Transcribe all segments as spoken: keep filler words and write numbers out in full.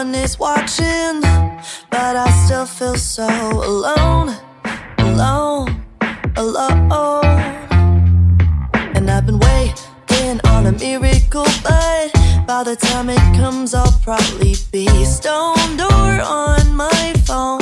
one is watching, but I still feel so alone, alone, alone. And I've been waiting on a miracle, but by the time it comes I'll probably be stoned or on my phone.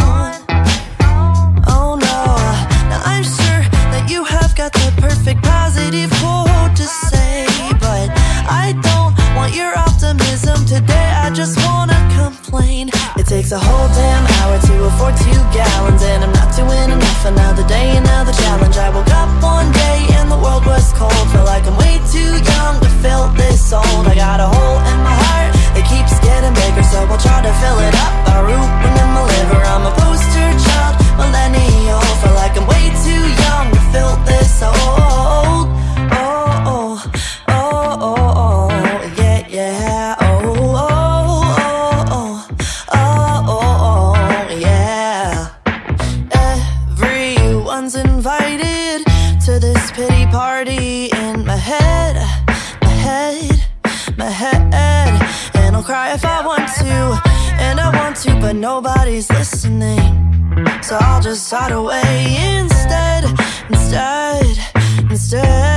Oh no, now I'm sure that you have got the perfect positive quote to say, but I don't want your optimism today, I just wanna complain. It takes a whole damn hour to afford two gallons, and I'm not doing enough. Another day, another challenge. I woke up one day and the world was cold. Feel like I'm way too young to feel this old. I got a hole in my heart that keeps getting bigger, so I'll try to fill it up by rooting in my liver. I'm a poster child, millennial. Feel like I'm way too young to feel this old. Oh, oh, oh, oh, oh, yeah, yeah. Oh, oh, oh, oh, oh, oh, oh, yeah. Everyone's invited to this pity party in my head, my head, my head. And I'll cry if I want to, and I want to, but nobody's listening. So I'll just hide away instead, instead, instead.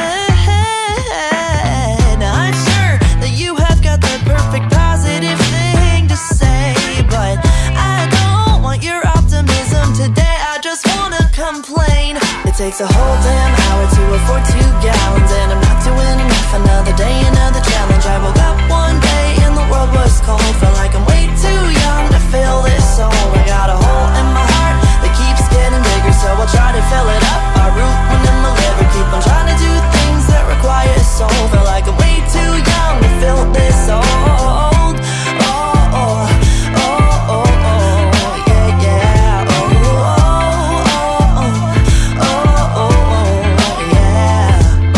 Now I'm sure that you have got the perfect positive thing to say, but I don't want your optimism today, I just wanna complain. It takes a whole damn hour to afford two gallons, and I'm not doing enough. Another day, another challenge. I woke up one day and the world was cold. Felt like I'm way too young to feel this old. I got a hole in my heart that keeps getting bigger, so I'll try to fill it up by rooting in my liver. Keep on trying to do things that require soul. Feel like I'm way too young to feel this old. Oh, oh, oh, oh, oh, yeah, yeah. Oh, oh, oh, oh, oh, oh, yeah.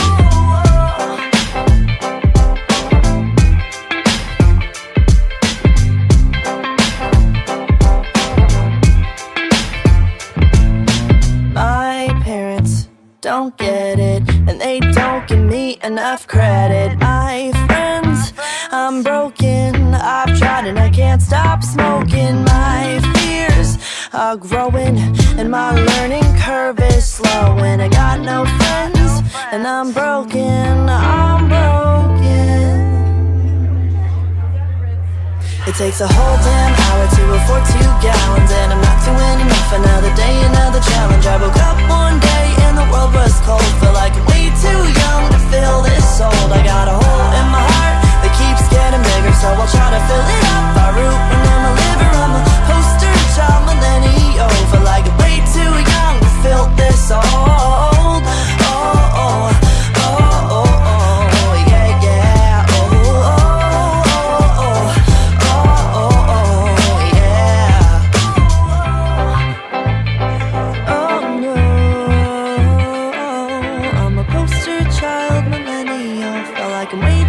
My parents don't get it, and they don't give me enough credit. My friends, I'm broken, I've tried and I can't stop smoking. My fears are growing and my learning curve is slowing. I got no friends and I'm broken, I'm broken. It takes a whole damn hour to afford two gallons, and I'm not doing enough. Another day, another challenge. I woke up one day and the world was cold. Feel like I'm way too young to feel this old. I got a hole in my heart that keeps getting bigger, so I'll try to fill it up by rooting in my liver. I'm a poster child, millennial. Feel like I'm way too young to feel this old. Oh, oh, oh, oh, oh, yeah, yeah. Oh, oh, oh, oh. I'm way